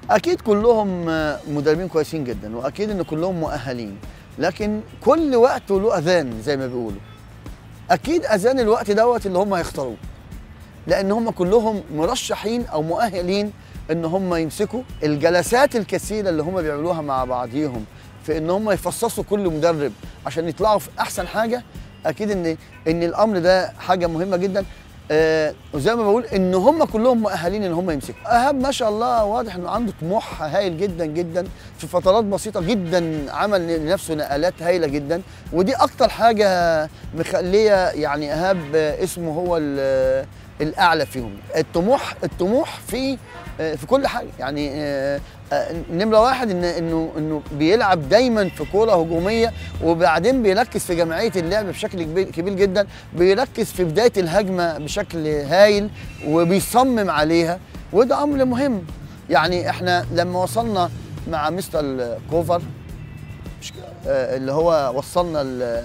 اكيد كلهم مدربين كويسين جدا، واكيد ان كلهم مؤهلين، لكن كل وقت له اذان زي ما بيقولوا. اكيد اذان الوقت دوت اللي هم هيختاروه، لان هم كلهم مرشحين او مؤهلين ان هم يمسكوا. الجلسات الكثيره اللي هم بيعملوها مع بعضيهم في ان هم يفصصوا كل مدرب عشان يطلعوا في احسن حاجه، اكيد ان الامر ده حاجه مهمه جدا. وزي ما بقول ان هم كلهم مؤهلين ان هم يمسكوا. ايهاب ما شاء الله واضح انه عنده طموح هايل جدا جدا، في فترات بسيطه جدا عمل لنفسه نقلات هايله جدا، ودي اكتر حاجه مخليه يعني ايهاب اسمه هو الاعلى فيهم. الطموح في كل حاجه، يعني نمره واحد انه بيلعب دايما في كوره هجوميه، وبعدين بيركز في جماعيه اللعب بشكل كبير جدا، بيركز في بدايه الهجمه بشكل هايل وبيصمم عليها، وده امر مهم. يعني احنا لما وصلنا مع مستر كوفر اللي هو وصلنا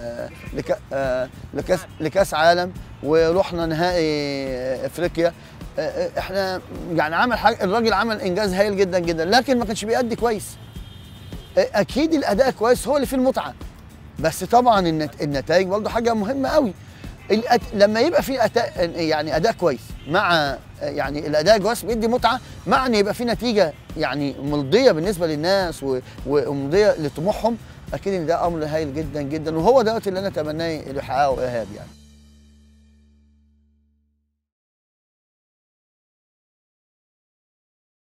لكاس عالم ورحنا نهائي افريقيا، احنا يعني عمل حاجه، الراجل عمل انجاز هايل جدا جدا، لكن ما كانش بيأدي كويس. اكيد الاداء كويس هو اللي فيه المتعه، بس طبعا النتائج برضه حاجه مهمه قوي. لما يبقى في يعني اداء كويس مع يعني الاداء كويس بيدي متعه، مع ان يبقى في نتيجه يعني مرضيه بالنسبه للناس ومرضيه لطموحهم، اكيد ان ده امر هايل جدا جدا، وهو دوت اللي انا اتمناه اللي يحققه ايهاب يعني.